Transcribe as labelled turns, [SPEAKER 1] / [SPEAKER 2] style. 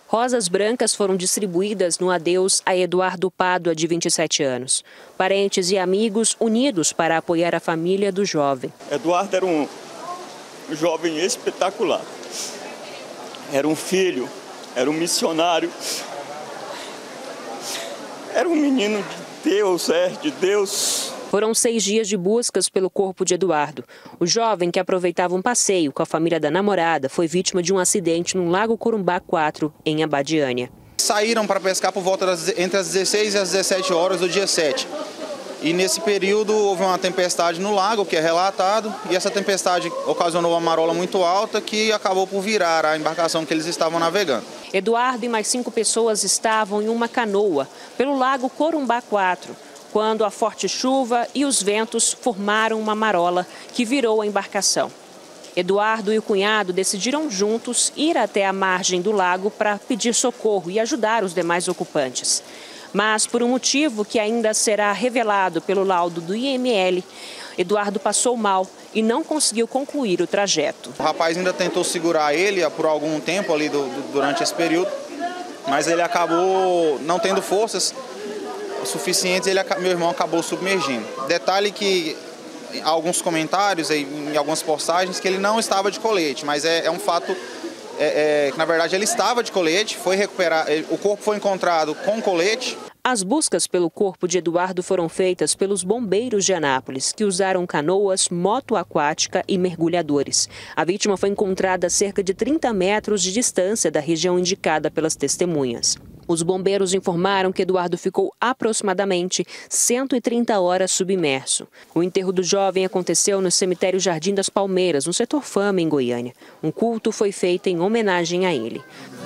[SPEAKER 1] Rosas brancas foram distribuídas no adeus a Eduardo Pádua, de 27 anos. Parentes e amigos unidos para apoiar a família do jovem.
[SPEAKER 2] Eduardo era um jovem espetacular. Era um filho, era um missionário. Era um menino de Deus, de Deus.
[SPEAKER 1] Foram 6 dias de buscas pelo corpo de Eduardo. O jovem, que aproveitava um passeio com a família da namorada, foi vítima de um acidente no Lago Corumbá 4, em Abadiânia.
[SPEAKER 3] Saíram para pescar por volta entre as 16 e as 17 horas do dia 7. E nesse período houve uma tempestade no lago, que é relatado, e essa tempestade ocasionou uma marola muito alta que acabou por virar a embarcação que eles estavam navegando.
[SPEAKER 1] Eduardo e mais 5 pessoas estavam em uma canoa pelo Lago Corumbá 4. Quando a forte chuva e os ventos formaram uma marola que virou a embarcação. Eduardo e o cunhado decidiram juntos ir até a margem do lago para pedir socorro e ajudar os demais ocupantes. Mas, por um motivo que ainda será revelado pelo laudo do IML, Eduardo passou mal e não conseguiu concluir o trajeto.
[SPEAKER 3] O rapaz ainda tentou segurar ele por algum tempo ali durante esse período, mas ele acabou não tendo forças suficientes, meu irmão acabou submergindo. Detalhe que há alguns comentários, em algumas postagens, que ele não estava de colete, mas é um fato que na verdade ele estava de colete, foi recuperar, o corpo foi encontrado com colete.
[SPEAKER 1] As buscas pelo corpo de Eduardo foram feitas pelos bombeiros de Anápolis, que usaram canoas, moto aquática e mergulhadores. A vítima foi encontrada a cerca de 30 metros de distância da região indicada pelas testemunhas. Os bombeiros informaram que Eduardo ficou aproximadamente 130 horas submerso. O enterro do jovem aconteceu no cemitério Jardim das Palmeiras, no setor Fama, em Goiânia. Um culto foi feito em homenagem a ele.